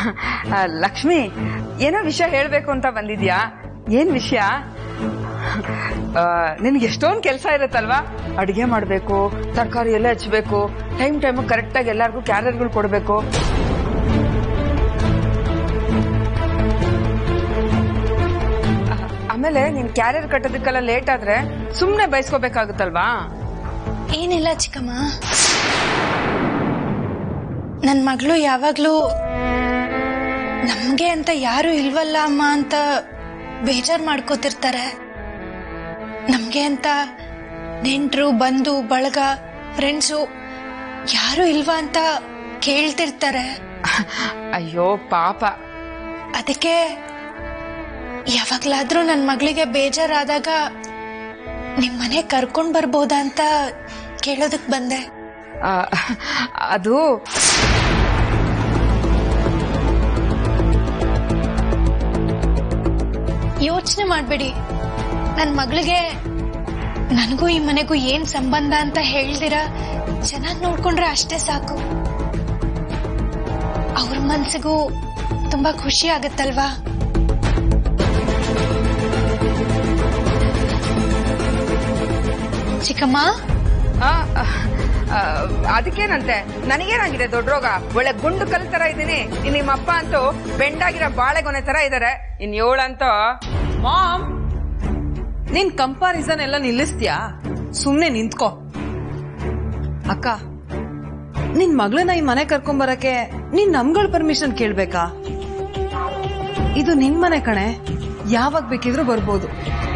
ಲಕ್ಷ್ಮಿ, ಏನೋ ವಿಷಯ ಹೇಳ್ಬೇಕು ಅಂತ ಬಂದಿದ್ಯಾ? ಏನ್ ವಿಷಯ? ನಿನ್ಗೆ ಎಷ್ಟೊಂದು ಕೆಲಸ ಇರುತ್ತಲ್ವಾ? ಅಡಿಗೆ ಮಾಡ್ಬೇಕು, ತರಕಾರಿ ಎಲ್ಲ ಹಚ್ಬೇಕು, ಟೈಮ್ ಕರೆಕ್ಟಾಗಿ ಎಲ್ಲಾರ್ಗು ಕ್ಯಾರಿಯರ್ಗಳು ಕೊಡ್ಬೇಕು. ಆಮೇಲೆ ನೀನ್ ಕ್ಯಾರಿಯರ್ ಕಟ್ಟೋದಕ್ಕೆಲ್ಲ ಲೇಟ್ ಆದ್ರೆ ಸುಮ್ನೆ ಬಯಸ್ಕೋಬೇಕಾಗುತ್ತಲ್ವಾ? ಏನಿಲ್ಲ ಚಿಕ್ಕಮ್ಮ, ನನ್ ಮಗಳು ಯಾವಾಗ್ಲೂ ನಮ್ಗೆ ಅಂತ ಯಾರು ಇಲ್ವಲ್ಲ ಅಮ್ಮ ಅಂತ ಬೇಜಾರ್ ಮಾಡ್ಕೋತಿರ್ತಾರೆ. ನಮ್ಗೆ ಅಂತ ನೆಂಟ್ರು, ಬಂಧು ಬಳಗ, ಫ್ರೆಂಡ್ಸು ಯಾರು ಇಲ್ವಾ ಅಂತ ಕೇಳ್ತಿರ್ತಾರೆ. ಅಯ್ಯೋ ಪಾಪ. ಅದಕ್ಕೆ ಯಾವಾಗ್ಲಾದ್ರೂ ನನ್ ಮಗಳಿಗೆ ಬೇಜಾರಾದಾಗ ನಿಮ್ಮನೆ ಕರ್ಕೊಂಡ್ ಬರ್ಬೋದಾ ಅಂತ ಕೇಳೋದಕ್ ಬಂದೆ. ಅದು ಯೋಚನೆ ಮಾಡ್ಬೇಡಿ. ನನ್ ಮಗಳಿಗೆ ನನಗೂ ಈ ಮನೆಗೂ ಏನ್ ಸಂಬಂಧ ಅಂತ ಹೇಳ್ದಿರ ಚೆನ್ನಾಗಿ ನೋಡ್ಕೊಂಡ್ರೆ ಅಷ್ಟೇ ಸಾಕು. ಅವ್ರ ಮನ್ಸಿಗೂ ತುಂಬಾ ಖುಷಿ ಆಗತ್ತಲ್ವಾ? ಚಿಕ್ಕಮ್ಮ, ಅದಕ್ಕೇನಂತೆ, ನನಗೇನಾಗಿದೆ ದೊಡ್ಡ ರೋಗ? ಒಳ್ಳೆ ಗುಂಡು ಕಲ್ ತರ ಇದ್ದೀನಿ. ನಿಮ್ಮಪ್ಪ ಅಂತೂ ಬೆಂಡಾಗಿರೋ ಬಾಳೆಗೊನೆ ತರ ಇದಾರೆ. ಇನ್ ಏಳಂತೂ. ಮಾಮ್, ನೀನ್ ಕಂಪಾರಿಸನ್ ಎಲ್ಲ ನಿಲ್ಲಿಸ್ತೀಯಾ? ಸುಮ್ನೆ ನಿಂತ್ಕೋ. ಅಕ್ಕ, ನಿನ್ ಮಗಳನ್ನ ಈ ಮನೆ ಕರ್ಕೊಂಬರಕ್ಕೆ ನೀನ್ ನಮ್ಗಳ ಪರ್ಮಿಷನ್ ಕೇಳ್ಬೇಕಾ? ಇದು ನಿನ್ ಮನೆ ಕಣೆ, ಯಾವಾಗ ಬೇಕಿದ್ರೂ ಬರ್ಬೋದು.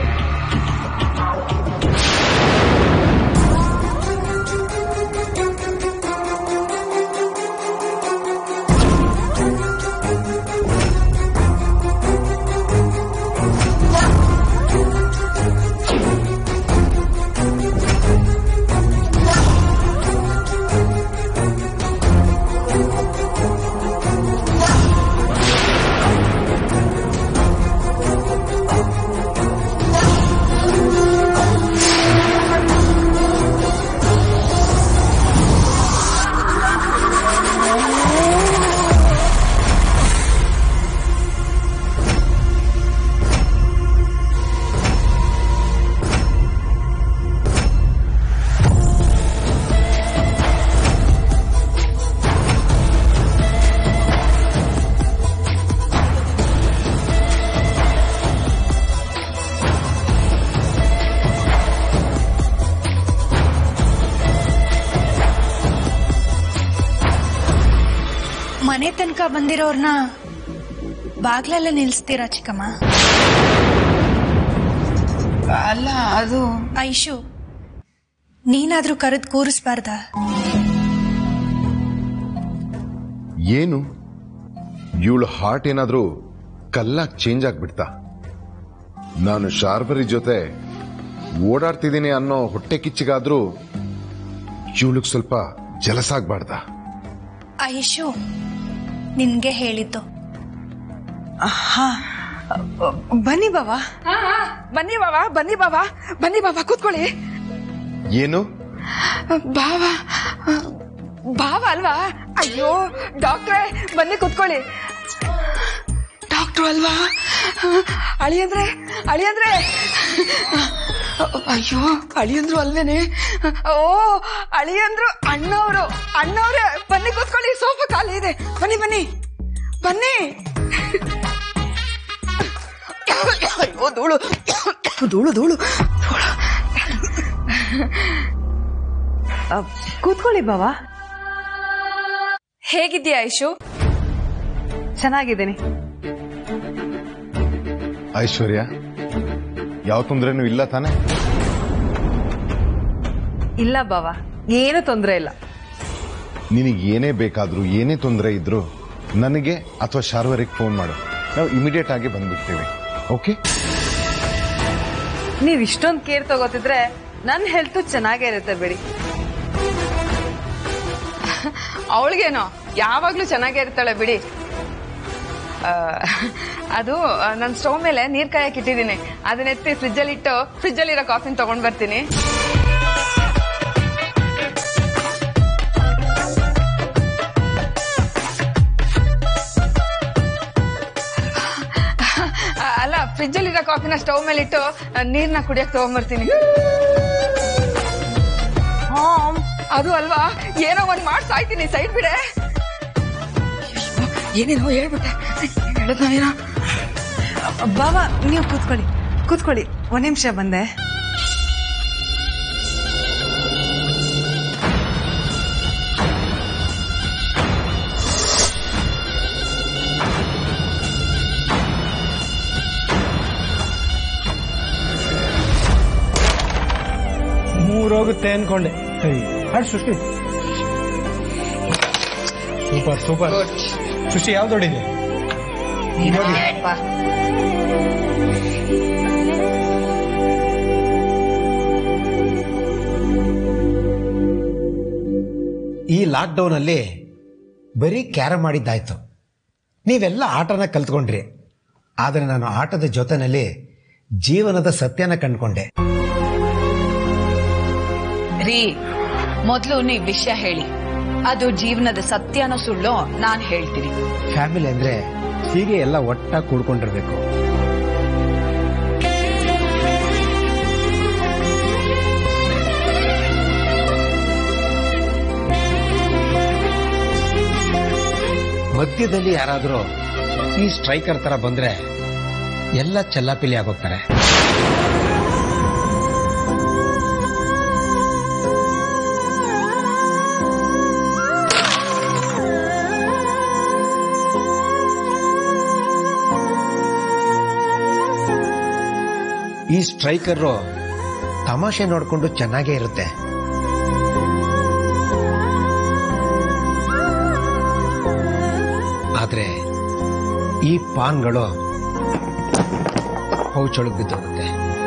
ಮನೆ ತನಕ ಬಂದಿರೋರ್ನ ಬಾಗ್ಲೆಲ್ಲ ನಿಲ್ಸ್ತೀರಾ ಚಿಕ್ಕಮ್ಮ? ಅಲ್ಲ, ಅದು ಐಶು, ನೀನಾದ್ರೂ ಕರೆದು ಕೂರಿಸ್ಬಾರ್ದ? ಏನು ಇವಳು ಹಾರ್ಟ್ ಏನಾದ್ರೂ ಕಲ್ಲಾಗಿ ಚೇಂಜ್ ಆಗ್ಬಿಡ್ತಾ? ನಾನು ಶಾರ್ವರಿ ಜೊತೆ ಓಡಾಡ್ತಿದ್ದೀನಿ ಅನ್ನೋ ಹೊಟ್ಟೆ ಕಿಚ್ಚಿಗಾದ್ರೂ ಇವಳಿಗೆ ಸ್ವಲ್ಪ ಜಲಸಾಗ್ಬಾರ್ದ? ಐಶು ನಿನ್ಗೆ ಹೇಳಿದ್ದು. ಬನ್ನಿ ಬಾವಾ, ಬನ್ನಿ ಬಾವಾ, ಬನ್ನಿ ಬಾವಾ, ಬನ್ನಿ ಬಾವಾ, ಕೂತ್ಕೊಳ್ಳಿ. ಏನು ಬಾವಾ? ಬಾವ ಅಲ್ವಾ? ಅಯ್ಯೋ ಡಾಕ್ಟ್ರೇ, ಬನ್ನಿ ಕೂತ್ಕೊಳ್ಳಿ. ಡಾಕ್ಟ್ರು ಅಲ್ವಾ? ಅಳಿಯಂದ್ರೆ, ಅಳಿಯಂದ್ರೆ, ಅಯ್ಯೋ ಅಳಿಯಂದ್ರು ಅಲ್ವೇನೆ? ಓ ಅಳಿಯಂದ್ರು ಅಣ್ಣವ್ರು, ಅಣ್ಣವ್ರೆ, ಬನ್ನಿ ಕೂತ್ಕೊಳ್ಳಿ, ಸೋಫಾ ಖಾಲಿ ಇದೆ, ಬನ್ನಿ ಬನ್ನಿ ಬನ್ನಿ. ಅಯ್ಯೋ ಧೂಳು ಧೂಳು ಧೂಳು. ಕೂತ್ಕೊಳ್ಳಿ ಬಾವಾ. ಹೇಗಿದ್ಯಾ ಐಶು? ಚೆನ್ನಾಗಿದ್ದೀನಿ. ಐಶ್ವರ್ಯ, ಯಾವ ತೊಂದ್ರೆನೂ ಇಲ್ಲ ತಾನೆ? ಇಲ್ಲ ಬಾವಾ, ಏನು ತೊಂದರೆ ಇಲ್ಲ. ನಿನಗೆ ಏನೇ ಬೇಕಾದ್ರೂ, ಏನೇ ತೊಂದರೆ ಇದ್ರು ನನಗೆ ಅಥವಾ ಶಾರ್ವರಿಗೆ ಫೋನ್ ಮಾಡು, ನಾವು ಇಮಿಡಿಯೇಟ್ ಆಗಿ ಬಂದ್ಬಿಡ್ತೀವಿ. ಓಕೆ? ನೀವ್ ಇಷ್ಟೊಂದು ಕೇರ್ ತಗೋತಿದ್ರೆ ನನ್ನ ಹೆಲ್ತ್ ಚೆನ್ನಾಗೇ ಇರುತ್ತೆ ಬಿಡಿ. ಅವಳಿಗೇನೋ ಯಾವಾಗ್ಲೂ ಚೆನ್ನಾಗೇ ಇರ್ತಾಳೆ ಬಿಡಿ. ಅದು ನನ್ನ ಸ್ಟವ್ ಮೇಲೆ ನೀರ್ ಕಾಯಕ್ಕೆ ಇಟ್ಟಿದ್ದೀನಿ, ಅದನ್ನೆತ್ತಿ ಫ್ರಿಜ್ಜಲ್ಲಿ ಇಟ್ಟು ಫ್ರಿಜ್ಜಲ್ಲಿರೋ ಕಾಫಿನ ತಗೊಂಡ್ ಬರ್ತೀನಿ. ಫ್ರಿಜ್ ಅಲ್ಲಿರೋ ಕಾಫಿನ ಸ್ಟವ್ ಮೇಲೆ ಇಟ್ಟು ನೀರ್ನ ಕುಡಿಯಕ್ ತಗೊಂಡ್ಬರ್ತೀನಿ. ಅದು ಅಲ್ವಾ, ಏನೋ ಒಂದ್ ಮಾಡಿ ಸಾಯ್ತೀನಿ, ಸೈಡ್ ಬಿಡೆ. ಏನೇನೋ ಹೇಳ್ಬಿಟ್ಟೆ, ಹೇಳದ ಏನೋ. ಬಾಬಾ ನೀವು ಕೂತ್ಕೊಳ್ಳಿ, ಒಂದ್ ನಿಮಿಷ ಬಂದೆ. ಮೂರೋಗುತ್ತೆ ಅನ್ಕೊಂಡೆ. ಸೃಷ್ಟಿ ಸೂಪರ್. ಸೃಷ್ಟಿ ಯಾವ್ದು ಹೊಡಿದೆ? ಈ ಲಾಕ್ಡೌನ್ ಅಲ್ಲಿ ಬರೀ ಕ್ಯಾರಮ್ ಮಾಡಿದ್ದಾಯ್ತು. ನೀವೆಲ್ಲ ಆಟನ ಕಲ್ತ್ಕೊಂಡ್ರಿ, ಆದ್ರೆ ನಾನು ಆಟದ ಜೊತೆನಲ್ಲಿ ಜೀವನದ ಸತ್ಯನ ಕಂಡ್ಕೊಂಡೆ. ರೀ, ಮೊದಲು ನೀವ್ ವಿಷಯ ಹೇಳಿ, ಅದು ಜೀವನದ ಸತ್ಯನೋ ಸುಳ್ಳೋ ನಾನ್ ಹೇಳ್ತೀನಿ. ಫ್ಯಾಮಿಲಿ ಅಂದ್ರೆ ಹೀಗೆ ಎಲ್ಲ ಒಟ್ಟಾಗಿ ಕೂಡ್ಕೊಂಡಿರ್ಬೇಕು. ಮಧ್ಯದಲ್ಲಿ ಯಾರಾದ್ರೂ ಈ ಸ್ಟ್ರೈಕರ್ ತರ ಬಂದ್ರೆ ಎಲ್ಲ ಚೆಲ್ಲಾಪಿಲಿ ಆಗೋಗ್ತಾರೆ. ಈ ಸ್ಟ್ರೈಕರ್ ತಮಾಷೆ ನೋಡ್ಕೊಂಡು ಚೆನ್ನಾಗೇ ಇರುತ್ತೆ. ಆದ್ರೆ ಈ ಪಾನ್ಗಳು ಪೌಚೊಳಗೆ ಬಿದ್ದೋಗುತ್ತೆ.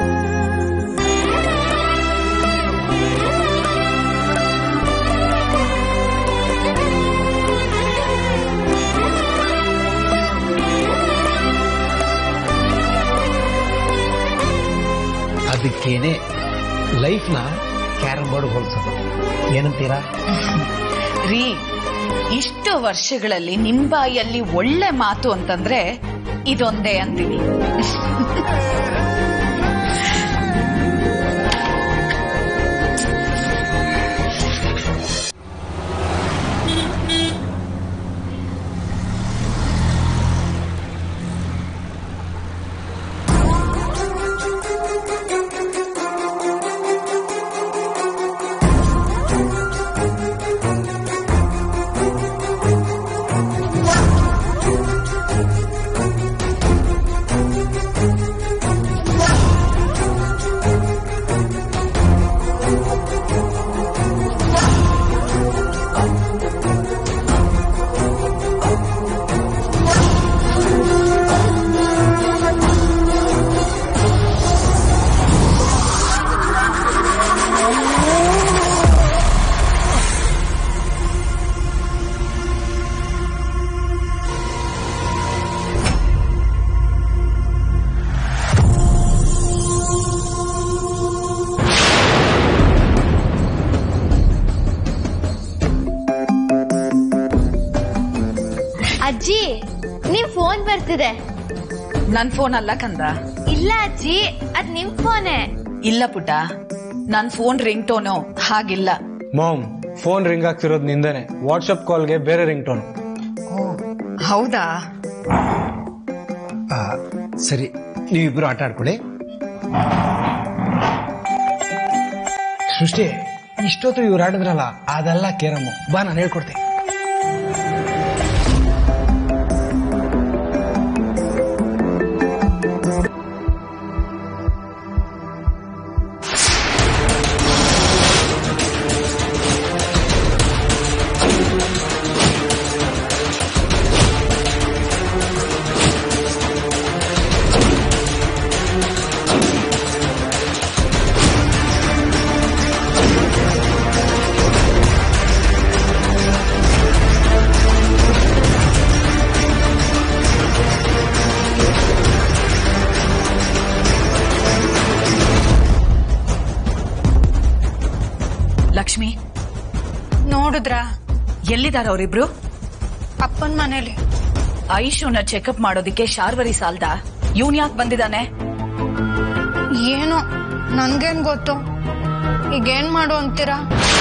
ಅದಕ್ಕೇನೆ ಲೈಫ್ನ ಕ್ಯಾರಂ ಬೋರ್ಡ್ ಹೋಲಿಸೋದು. ಏನಂತೀರಾ? ರೀ, ಇಷ್ಟು ವರ್ಷಗಳಲ್ಲಿ ನಿಮ್ ಬಾಯಲ್ಲಿ ಒಳ್ಳೆ ಮಾತು ಅಂತಂದ್ರೆ ಇದೊಂದೇ ಅಂತೀನಿ. ಅಜ್ಜಿ, ನಿಮ್ ಫೋನ್ ಬರ್ತಿದೆ. ನನ್ ಫೋನ್ ಅಲ್ಲ ಕಂದ. ಇಲ್ಲ ಅಜ್ಜಿ, ಅದ್ ನಿಮ್ ಫೋನೇ. ಇಲ್ಲ ಪುಟ್ಟ, ನನ್ ಫೋನ್ ರಿಂಗ್ ಟೋನು ಹಾಗಿಲ್ಲ. ಮಾಮ್, ಫೋನ್ ರಿಂಗ್ ಆಗ್ತಿರೋದು ನಿಂದೇನೆ. ವಾಟ್ಸ್ಆಪ್ ಕಾಲ್ಗೆ ಬೇರೆ ರಿಂಗ್ ಟೋನ್. ಹೌದಾ? ಸರಿ, ನೀವಿಬ್ರು ಆಟ ಆಡ್ಕೊಳ್ಳಿ. ಸೃಷ್ಟಿ, ಇಷ್ಟೊತ್ತು ಇವ್ರು ಆಡಿದ್ರಲ್ಲ, ಅದೆಲ್ಲ ಕೇರಮ್ಮು. ಬಾ, ನಾನು ಹೇಳ್ಕೊಡ್ತೀನಿ. ಲಕ್ಷ್ಮಿ, ನೋಡಿದ್ರ? ಎಲ್ಲಿದಾರ ಅವರಿಬ್ರು? ಅಪ್ಪನ್ ಮನೇಲಿ. ಐಶುನ ಚೆಕಪ್ ಮಾಡೋದಿಕ್ಕೆ ಶಾರ್ವರಿ ಸಾಲ್ದ? ಇವನ್ ಯಾಕೆ ಬಂದಿದ್ದಾನೆ? ಏನೋ ನನ್ಗೇನ್ ಗೊತ್ತು. ಈಗೇನ್ ಮಾಡು ಅಂತೀರಾ?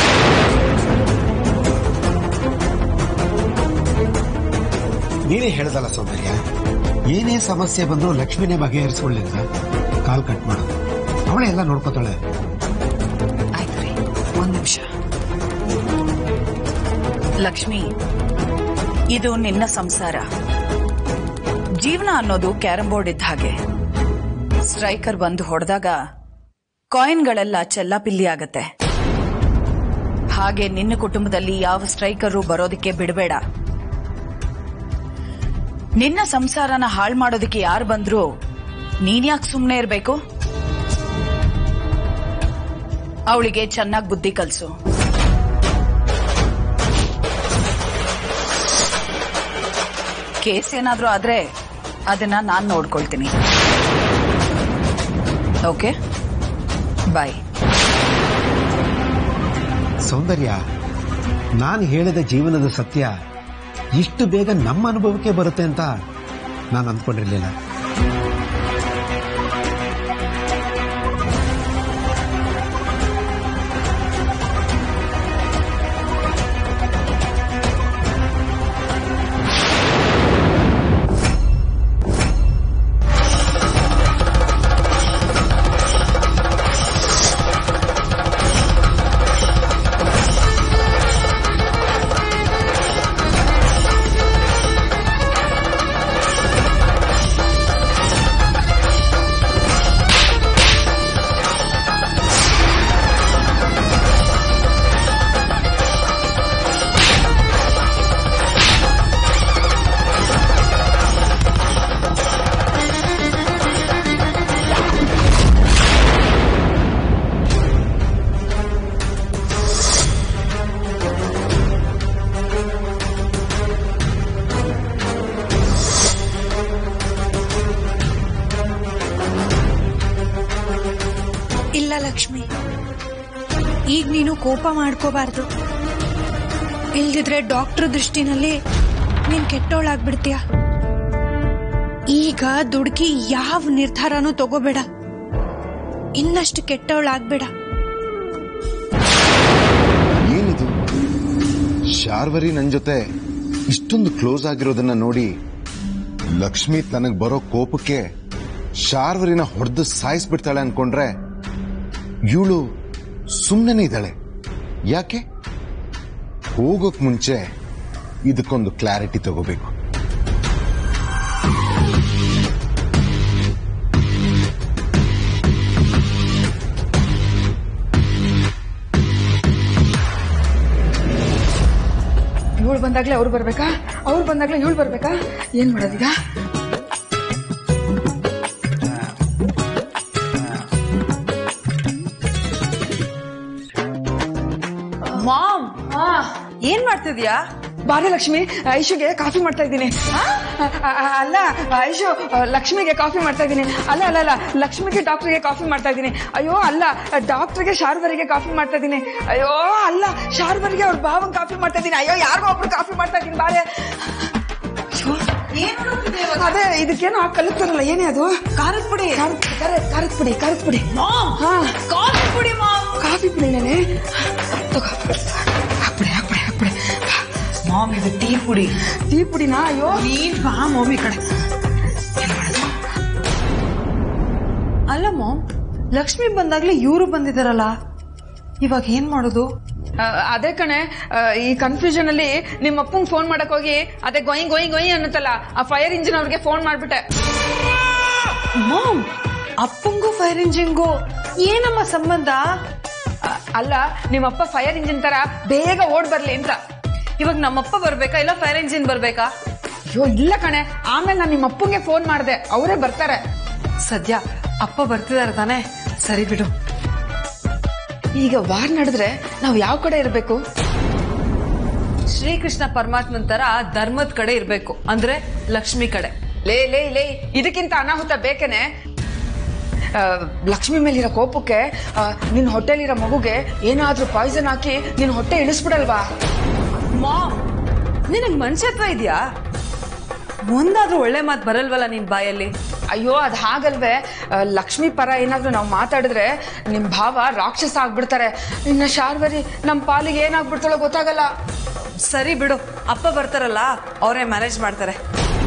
ನೀನೇ ಹೇಳ್ದಲ್ಲ ಸೌಂದರ್ಯ, ಏನೇ ಸಮಸ್ಯೆ ಬಂದ್ರು ಲಕ್ಷ್ಮಿನೇ ಬಗೆಹರಿಸ್ಕೊಳ್ಳಿಲ್ಲ. ಕಾಲ್ ಕಟ್ ಮಾಡು, ಅವಳೇ ಎಲ್ಲ ನೋಡ್ಕೋತಾಳೆ. ಆಯ್ತ್ರಿ, ಒಂದ್ ನಿಮಿಷ. ಲಕ್ಷ್ಮಿ, ಇದು ನಿನ್ನ ಸಂಸಾರ. ಜೀವನ ಅನ್ನೋದು ಕ್ಯಾರಂ ಬೋರ್ಡ್ ಇದ್ದ ಹಾಗೆ. ಸ್ಟ್ರೈಕರ್ ಬಂದು ಹೊಡೆದಾಗ ಕಾಯಿನ್ಗಳೆಲ್ಲ ಚೆಲ್ಲಾಪಿಲ್ಲಿ ಆಗತ್ತೆ. ಹಾಗೆ ನಿನ್ನ ಕುಟುಂಬದಲ್ಲಿ ಯಾವ ಸ್ಟ್ರೈಕರು ಬರೋದಕ್ಕೆ ಬಿಡಬೇಡ. ನಿನ್ನ ಸಂಸಾರನ ಹಾಳು ಮಾಡೋದಕ್ಕೆ ಯಾರು ಬಂದ್ರು ನೀನ್ಯಾಕೆ ಸುಮ್ಮನೆ ಇರಬೇಕು? ಅವಳಿಗೆ ಚೆನ್ನಾಗಿ ಬುದ್ಧಿ ಕಲಿಸು. ಕೇಸ್ ಏನಾದ್ರೂ ಆದ್ರೆ ಅದನ್ನ ನಾನ್ ನೋಡ್ಕೊಳ್ತೀನಿ. ಓಕೆ, ಬಾಯ್. ಸೌಂದರ್ಯ, ನಾನು ಹೇಳಿದ ಜೀವನದ ಸತ್ಯ ಇಷ್ಟು ಬೇಗ ನಮ್ಮ ಅನುಭವಕ್ಕೆ ಬರುತ್ತೆ ಅಂತ ನಾನು ಅಂದ್ಕೊಂಡಿರ್ಲಿಲ್ಲ. ಇಲ್ಲ ಲಕ್ಷ್ಮಿ, ಈಗ ನೀನು ಕೋಪ ಮಾಡ್ಕೋಬಾರ್ದು. ಇಲ್ದಿದ್ರೆ ಡಾಕ್ಟರ್ ದೃಷ್ಟಿನಲ್ಲಿ ನೀನ್ ಕೆಟ್ಟೋಳಾಗ್ಬಿಡ್ತೀಯ. ಈಗ ದುಡುಕಿ ಯಾವ ನಿರ್ಧಾರನೂ ತಗೋಬೇಡ. ಇನ್ನಷ್ಟು ಕೆಟ್ಟವಳಾಗ್ಬೇಡ. ಏನಿದು? ಶಾರ್ವರಿ ನನ್ ಜೊತೆ ಇಷ್ಟೊಂದು ಕ್ಲೋಸ್ ಆಗಿರೋದನ್ನ ನೋಡಿ ಲಕ್ಷ್ಮಿ ತನಗ್ ಬರೋ ಕೋಪಕ್ಕೆ ಶಾರ್ವರಿನ ಹೊಡೆದು ಸಾಯಿಸ್ಬಿಡ್ತಾಳೆ ಅನ್ಕೊಂಡ್ರೆ ಇವಳು ಸುಮ್ಮನೆ ಇದ್ದಾಳೆ. ಯಾಕೆ? ಹೋಗೋಕ್ ಮುಂಚೆ ಇದಕ್ಕೊಂದು ಕ್ಲಾರಿಟಿ ತಗೋಬೇಕು. ಇವಳು ಬಂದಾಗ್ಲೇ ಅವ್ರು ಬರ್ಬೇಕಾ? ಅವ್ರು ಬಂದಾಗ್ಲೇ ಇವಳು ಬರ್ಬೇಕಾ? ಏನ್ ಮಾಡೋದೀಗ? ಮಾಮ್, ಏನ್ ಮಾಡ್ತಿದ್ಯಾ? ಬಾರಿ ಲಕ್ಷ್ಮಿ, ಐಶುಗೆ ಕಾಫಿ ಮಾಡ್ತಾ ಇದ್ದೀನಿ. ಅಲ್ಲ ಐಶು, ಲಕ್ಷ್ಮಿಗೆ ಕಾಫಿ ಮಾಡ್ತಾ ಇದ್ದೀನಿ. ಅಲ್ಲ ಅಲ್ಲ ಅಲ್ಲ, ಲಕ್ಷ್ಮಿಗೆ ಡಾಕ್ಟರ್ಗೆ ಕಾಫಿ ಮಾಡ್ತಾ ಇದ್ದೀನಿ. ಅಯ್ಯೋ ಅಲ್ಲ, ಡಾಕ್ಟರ್ಗೆ ಶಾರ್ವರಿಗೆ ಕಾಫಿ ಮಾಡ್ತಾ ಇದ್ದೀನಿ. ಅಯ್ಯೋ ಅಲ್ಲ, ಶಾರ್ವರಿಗೆ ಅವ್ರ ಭಾವನ್ ಕಾಫಿ ಮಾಡ್ತಾ ಇದ್ದೀನಿ. ಅಯ್ಯೋ ಯಾರಿಗೋ ಒಬ್ರು ಕಾಫಿ ಮಾಡ್ತಾ ಇದ್ದೀನಿ. ಬಾರೆ ಅದೇ ಇದಕ್ಕೇನೋ ಕಲಿತಾರಲ್ಲ, ಏನೇ ಅದು? ಖಾರದ ಪುಡಿ. ಖಾರದ ಪುಡಿ, ಖಾರದ ಪುಡಿ. ಕಾಫಿ ಪುಡಿ ಮಾಮ್. ಕಾಫಿ ಪುಡಿನೇ ತಗೋ. ಹಾಕ್ಬಿಡಿ ಹಾಕ್ಬಿಡಿ ಹಾಕ್ಬಿಡಿ. ಮಾಮ್, ಇದು ಟೀ ಪುಡಿ. ಟೀ ಪುಡಿನಾ? ಅಯ್ಯೋ ನೀನ್ ಬಾ ಮಮ್ಮಿ ಕಡೆ. ಅಲ್ಲ ಮಾಮ್, ಲಕ್ಷ್ಮಿ ಬಂದಾಗ್ಲೇ ಇವರು ಬಂದಿದಾರಲ್ಲ, ಇವಾಗ ಏನ್ ಮಾಡೋದು? ಅದೇ ಕಣೆ, ಈ ಕನ್ಫ್ಯೂಷನ್ ಅಲ್ಲಿ ನಿಮ್ಮ ಅಪ್ಪಂಗ್ ಫೋನ್ ಮಾಡಕ್ ಹೋಗಿ ಅದೇ ಗೊಯ್ ಗೊಯ್ ಗೊಯ್ ಅನ್ನತ್ತಲ್ಲ, ಆ ಫೈರ್ ಇಂಜಿನ್ ಅವ್ರಿಗೆ ಫೋನ್ ಮಾಡ್ಬಿಟ್ಟೆ. ಮಾಮ್, ಅಪ್ಪಂಗೂ ಫೈರ್ ಇಂಜಿನ್ಗೂ ಏನಮ್ಮ ಸಂಬಂಧ? ಅಲ್ಲ, ನಿಮ್ಮಪ್ಪ ಫೈರ್ ಇಂಜಿನ್ ತರ ಬೇಗ ಓಡ್ ಬರ್ಲಿ ಅಂತ. ಇವಾಗ ನಮ್ಮಪ್ಪ ಬರ್ಬೇಕಾ ಇಲ್ಲ ಫೈರ್ ಇಂಜಿನ್ ಬರ್ಬೇಕಾ? ಅಯ್ಯೋ ಇಲ್ಲ ಕಣೆ, ಆಮೇಲೆ ನಾನು ನಿಮ್ಮ ಅಪ್ಪಂಗೆ ಫೋನ್ ಮಾಡಿದೆ, ಅವರೇ ಬರ್ತಾರೆ. ಸದ್ಯ ಅಪ್ಪ ಬರ್ತಿದಾರೆ ತಾನೆ, ಸರಿ ಬಿಡು. ಈಗ ವಾರ್ ನಡೆದ್ರೆ ನಾವು ಯಾವ ಕಡೆ ಇರ್ಬೇಕು? ಶ್ರೀಕೃಷ್ಣ ಪರಮಾತ್ಮನ್ ತರ ಧರ್ಮದ ಕಡೆ ಇರ್ಬೇಕು, ಅಂದ್ರೆ ಲಕ್ಷ್ಮಿ ಕಡೆ. ಲೇ ಲೇ ಲೇ, ಇದಕ್ಕಿಂತ ಅನಾಹುತ ಬೇಕೇನೆ? ಲಕ್ಷ್ಮಿ ಮೇಲಿರೋ ಕೋಪಕ್ಕೆ ನಿನ್ ಹೊಟ್ಟೆಲಿರೋ ಮಗುಗೆ ಏನಾದ್ರೂ ಪಾಯ್ಸನ್ ಹಾಕಿ ನಿನ್ ಹೊಟ್ಟೆ ಇಳಿಸ್ಬಿಡಲ್ವಾ? ಮಾಮ್, ನಿನಗ್ ಮನುಷ್ಯತ್ವ ಇದೆಯಾ? ಒಂದಾದ್ರೂ ಒಳ್ಳೆ ಮಾತು ಬರಲ್ವಲ್ಲ ನಿನ್ ಬಾಯಲ್ಲಿ? ಅಯ್ಯೋ ಅದ್ ಹಾಗಲ್ವೇ, ಲಕ್ಷ್ಮಿ ಪರ ಏನಾದ್ರೂ ನಾವು ಮಾತಾಡಿದ್ರೆ ನಿಮ್ ಭಾವ ರಾಕ್ಷಸ ಆಗ್ಬಿಡ್ತಾರೆ. ಇನ್ನ ಶಾರ್ವರಿ ನಮ್ ಪಾಲಿಗೆ ಏನಾಗ್ಬಿಡ್ತಾಳೋ ಗೊತ್ತಾಗಲ್ಲ. ಸರಿ ಬಿಡು, ಅಪ್ಪ ಬರ್ತಾರಲ್ಲ ಅವರೇ ಮ್ಯಾನೇಜ್ ಮಾಡ್ತಾರೆ.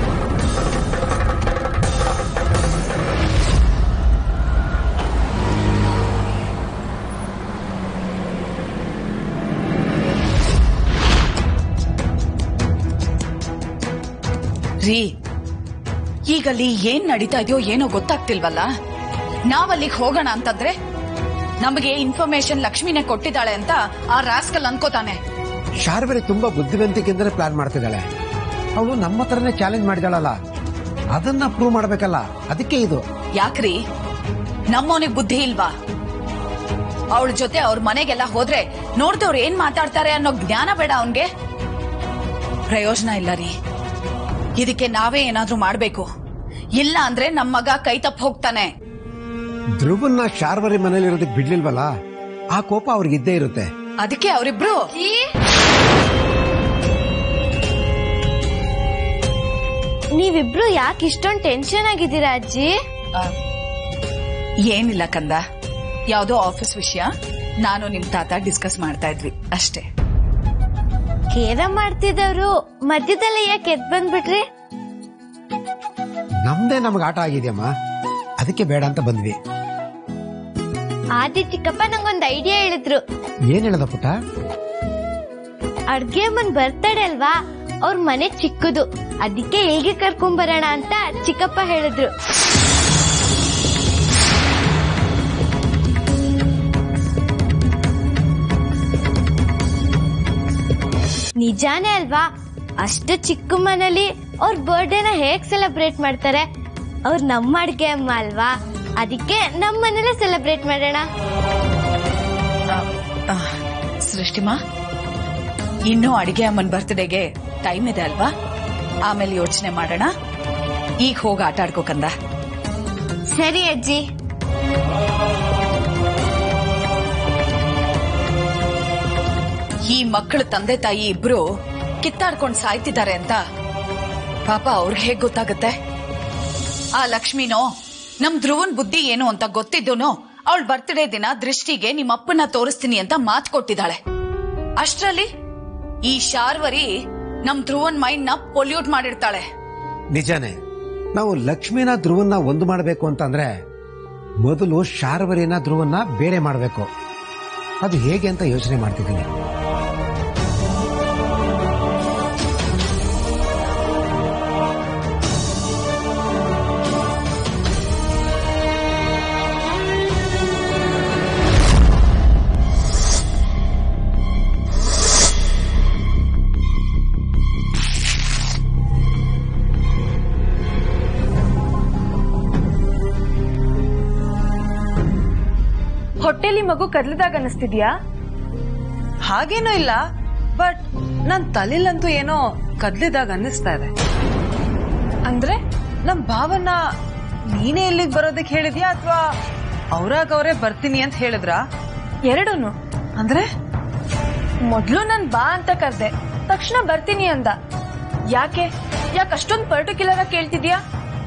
ರೀ, ಈಗಲ್ಲಿ ಏನ್ ನಡೀತಾ ಇದೆಯೋ ಏನೋ ಗೊತ್ತಾಗ್ತಿಲ್ವಲ್ಲ. ನಾವಲ್ಲಿಗೆ ಹೋಗೋಣ ಅಂತಂದ್ರೆ ನಮಗೆ ಇನ್ಫಾರ್ಮೇಶನ್ ಲಕ್ಷ್ಮಿನೇ ಕೊಟ್ಟಿದ್ದಾಳೆ ಅಂತ ಆ ರಾಸ್ಕಲ್ ಅನ್ಕೋತಾನೆ. ಶಾರ್ವರಿ ತುಂಬಾ ಬುದ್ಧಿವಂತಿಕೆಯಿಂದಲೇ ಪ್ಲಾನ್ ಮಾಡ್ತಿದ್ದಾಳೆ. ಅವಳು ನಮ್ಮ ಹತ್ರನೇ ಚಾಲೆಂಜ್ ಮಾಡಿದಾಳಲ್ಲ, ಅದನ್ನ ಪ್ರೂವ್ ಮಾಡ್ಬೇಕಲ್ಲ, ಅದಕ್ಕೆ ಇದು. ಯಾಕ್ರಿ, ನಮ್ಮವನಿಗೆ ಬುದ್ಧಿ ಇಲ್ವಾ? ಅವಳ ಜೊತೆ ಅವ್ರ ಮನೆಗೆಲ್ಲ ಹೋದ್ರೆ ನೋಡ್ದವ್ರು ಏನ್ ಮಾತಾಡ್ತಾರೆ ಅನ್ನೋ ಜ್ಞಾನ ಬೇಡ ಅವನ್ಗೆ? ಪ್ರಯೋಜನ ಇಲ್ಲ ರೀ. ಇದಕ್ಕೆ ನಾವೇ ಏನಾದ್ರೂ ಮಾಡ್ಬೇಕು. ಇಲ್ಲ ಅಂದ್ರೆ ನಮ್ಮ ಮಗ ಕೈ ತಪ್ಪ ಹೋಗ್ತಾನೆ. ಧ್ರುವನ್ನ ಶಾರ್ವರಿ ಮನೇಲಿರೋದಕ್ಕೆ ಬಿಡ್ಲಿಲ್ವಲ್ಲ, ಆ ಕೋಪ ಅವ್ರಿಗಿದ್ದೇ ಇರುತ್ತೆ. ಅದಕ್ಕೆ ಅವರಿಬ್ರು ನೀವಿಬ್ರು ಯಾಕೆ ಇಷ್ಟೊಂದು ಟೆನ್ಷನ್ ಆಗಿದ್ದೀರಾ ಅಜ್ಜಿ? ಏನಿಲ್ಲ ಕಂದ, ಯಾವ್ದೋ ಆಫೀಸ್ ವಿಷಯ ನಾನು ನಿಮ್ ತಾತ ಡಿಸ್ಕಸ್ ಮಾಡ್ತಾ ಇದ್ವಿ ಅಷ್ಟೇ. ಕೇರ ಮಾಡ್ತಿದ್ದವ್ರು ಮಧ್ಯದಲ್ಲೇ ಯಾಕೆ ಎದ್ ಬಂದ್ಬಿಟ್ರಿ? ನಮ್ದೇ ನಮ್ಗೆ ಆಟ ಆಗಿದೆಯಮ್ಮ, ಅದಕ್ಕೆ ಬೇಡ ಅಂತ ಬಂದ್ವಿ. ಆದಿ ಚಿಕ್ಕಪ್ಪ ನಂಗೊಂದ್ ಐಡಿಯಾ ಹೇಳಿದ್ರು. ಏನ್ ಹೇಳದ ಪುಟ್ಟ? ಅಡ್ಗೆ ಮನ್ ಬರ್ತಡೆ ಅಲ್ವಾ, ಅವ್ರ ಮನೆ ಚಿಕ್ಕದು, ಅದಕ್ಕೆ ಇಲ್ಲಿಗೆ ಕರ್ಕೊಂಡ್ ಬರೋಣ ಅಂತ ಚಿಕ್ಕಪ್ಪ ಹೇಳಿದ್ರು. ನಿಜಾನೇ ಅಲ್ವಾ? ಅಷ್ಟು ಚಿಕ್ಕ ಮನೇಲಿ ಅವ್ರ ಬರ್ಡೇನ ಹೇಗ್ ಸೆಲೆಬ್ರೇಟ್ ಮಾಡ್ತಾರೆ? ಅವ್ರು ನಮ್ಮ ಅಡ್ಗೆ ಅಮ್ಮ ಅಲ್ವಾ, ಅದಕ್ಕೆ ನಮ್ಮ ಮನೇಲೆ ಸೆಲೆಬ್ರೇಟ್ ಮಾಡೋಣ. ಸೃಷ್ಟಿಮಾ, ಇನ್ನೂ ಅಡಿಗೆ ಅಮ್ಮನ್ ಬರ್ತ್ಡೇಗೆ ಟೈಮ್ ಇದೆ ಅಲ್ವಾ? ಆಮೇಲೆ ಯೋಚನೆ ಮಾಡೋಣ. ಈಗ ಹೋಗಿ ಆಟ ಆಡ್ಕೋಕಂದ. ಸರಿ ಅಜ್ಜಿ. ಈ ಮಕ್ಕಳ ತಂದೆ ತಾಯಿ ಇಬ್ರು ಕಿತ್ತಾಡ್ಕೊಂಡು ಸಾಯ್ತಿದ್ದಾರೆ ಅಂತ ಪಾಪ ಅವ್ರಿಗೆ ಹೇಗ್ ಗೊತ್ತಾಗುತ್ತೆ? ಆ ಲಕ್ಷ್ಮಿನೋ ನಮ್ ಧ್ರುವನ್ ಬುದ್ಧಿ ಏನು ಅಂತ ಗೊತ್ತಿದ್ದೋನೋ ಅವಳ ಬರ್ತ್ಡೇ ದಿನ ದೃಷ್ಟಿಗೆ ನಿಮ್ಮ ಅಪ್ಪನ ತೋರಿಸ್ತೀನಿ ಅಂತ ಮಾತು ಕೊಟ್ಟಿದ್ದಾಳೆ. ಅಷ್ಟ್ರಲ್ಲಿ ಈ ಶಾರ್ವರಿ ನಮ್ ಧ್ರುವನ್ ಮೈಂಡ್ ನ ಪೊಲ್ಯೂಟ್ ಮಾಡಿರ್ತಾಳೆ. ನಿಜಾನೇ, ನಾವು ಲಕ್ಷ್ಮಿನ ಧ್ರುವನ್ನ ಒಂದು ಮಾಡಬೇಕು ಅಂತಂದ್ರೆ ಮೊದಲು ಶಾರ್ವರಿನ ಧ್ರುವನ್ನ ಬೇರೆ ಮಾಡಬೇಕು. ಅದು ಹೇಗೆ ಅಂತ ಯೋಚನೆ ಮಾಡ್ತಿದ್ದೀನಿ. ಹೊಟ್ಟೆಲಿ ಮಗು ಕದ್ಲದಾಗ ಅನಿಸ್ತಿದ್ಯಾ? ಹಾಗೇನೂ ಇಲ್ಲ, ಬಟ್ ನನ್ ತಲೆಲಂತೂ ಏನೋ ಕದ್ಲಿದಾಗ ಅನ್ನಿಸ್ತಾ ಇದೆ. ಅಂದ್ರೆ ನಮ್ ಭಾವನ ನೀನೇ ಇಲ್ಲಿಗೆ ಬರೋದಕ್ಕೆ ಹೇಳಿದ್ಯಾ ಅಥವಾ ಅವ್ರಾಗವ್ರೆ ಬರ್ತೀನಿ ಅಂತ ಹೇಳಿದ್ರಾ? ಎರಡೂನು. ಅಂದ್ರೆ ಮೊದ್ಲು ನನ್ ಬಾ ಅಂತ ಕರ್ದೆ, ತಕ್ಷಣ ಬರ್ತೀನಿ ಅಂದ. ಯಾಕೆ ಅಷ್ಟೊಂದು ಪರ್ಟಿಕ್ಯುಲರ್ ಆಗಿ ಕೇಳ್ತಿದ್ಯಾ?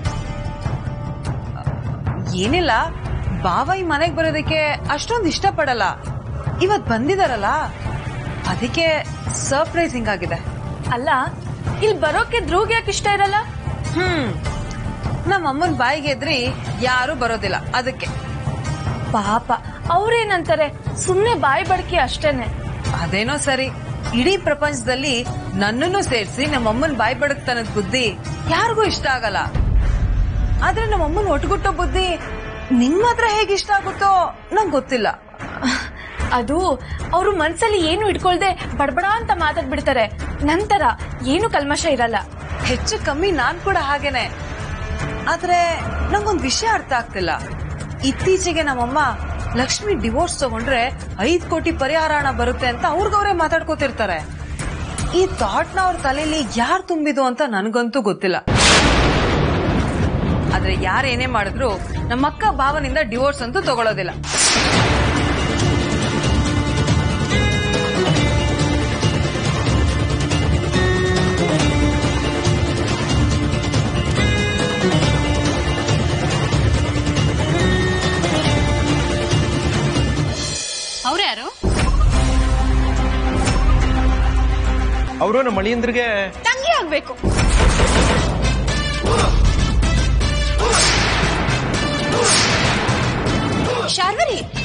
ಏನಿಲ್ಲ, ಬಾವ ಈ ಮನೆಗ್ ಬರೋದಕ್ಕೆ ಅಷ್ಟೊಂದು ಇಷ್ಟಪಡಲ್ಲ. ಇವತ್ ಬಂದಿದಾರಲ್ಲ ಅದಕ್ಕೆ ಸರ್ಪ್ರೈಸಿಂಗ್ ಆಗಿದೆ. ಅಲ್ಲ, ಇಲ್ಲಿ ಬರೋಕೆ ಧ್ರುವ್ಗೆ ಯಾಕೆ ಇಷ್ಟ ಇರಲ್ಲ? ನಮ್ಮ ಅಮ್ಮನ ಬಾಯಿಗೆ ಎದ್ರಿ ಯಾರು ಬರೋದಿಲ್ಲ, ಅದಕ್ಕೆ. ಪಾಪ ಅವ್ರೇನಂತಾರೆ, ಸುಮ್ನೆ ಬಾಯಿ ಬಡ್ಕಿ ಅಷ್ಟೇನೆ. ಅದೇನೋ ಸರಿ, ಇಡೀ ಪ್ರಪಂಚದಲ್ಲಿ ನನ್ನನ್ನು ಸೇರಿಸಿ ನಮ್ಮಮ್ಮನ ಬಾಯಿ ಬಡಕ್ತನದ ಬುದ್ಧಿ ಯಾರಿಗೂ ಇಷ್ಟ ಆಗಲ್ಲ. ಆದ್ರೆ ನಮ್ಮಮ್ಮನ ಒಟ್ಟುಗುಟ್ಟೋ ಬುದ್ಧಿ ನಿಮ್ ಮಾತ್ರ ಹೇಗೆ ಇಷ್ಟ ಆಗುತ್ತೋ ನಂಗೆ ಗೊತ್ತಿಲ್ಲ. ಅದು ಅವ್ರು ಮನ್ಸಲ್ಲಿ ಏನು ಇಟ್ಕೊಳ್ದೆ ಬಡಬಡ ಅಂತ ಮಾತಾಡ್ಬಿಡ್ತಾರೆ. ನಂತರ ಏನು ಕಲ್ಮಶ ಇರಲ್ಲ. ಹೆಚ್ಚು ಕಮ್ಮಿ ನಾನ್ ಕೂಡ ಹಾಗೇನೆ. ಆದ್ರೆ ನಂಗೊಂದ್ ವಿಷಯ ಅರ್ಥ ಆಗ್ತಿಲ್ಲ. ಇತ್ತೀಚೆಗೆ ನಮ್ಮಮ್ಮ ಲಕ್ಷ್ಮಿ ಡಿವೋರ್ಸ್ ತಗೊಂಡ್ರೆ 5 ಕೋಟಿ ಪರಿಹಾರ ಹಣ ಬರುತ್ತೆ ಅಂತ ಅವ್ರಿಗವ್ರೆ ಮಾತಾಡ್ಕೋತಿರ್ತಾರೆ. ಈ ಥಾಟ್ನ ಅವ್ರ ತಲೆಯಲ್ಲಿ ಯಾರು ತುಂಬಿದು ಅಂತ ನನ್ಗಂತೂ ಗೊತ್ತಿಲ್ಲ. ಆದ್ರೆ ಯಾರೇನೇ ಮಾಡಿದ್ರು ನಮ್ಮಕ್ಕ ಭಾವನಿಂದ ಡಿವೋರ್ಸ್ ಅಂತೂ ತಗೊಳ್ಳೋದಿಲ್ಲ. ಅವರು ನಮ್ಮ ಮಳಿಯಂದ್ರಿಗೆ ತಂಗಿ ಆಗ್ಬೇಕು. ಶಾರ್ವರಿ